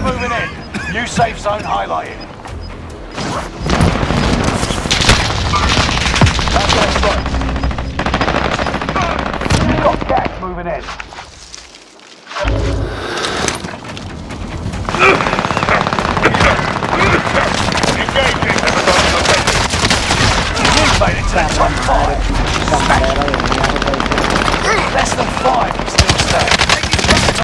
moving in. New safe zone highlighted. That's right. You've got gas moving in. Engaging. You've made it to that top 5. Less than 5 still stand.